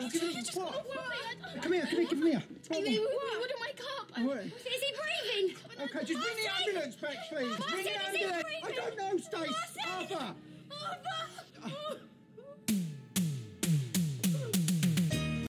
I'll give him what? Come here. He wouldn't wake up. Is he breathing? Okay, just bring the ambulance back, please. Bring the ambulance. I don't know, Stace. Arthur.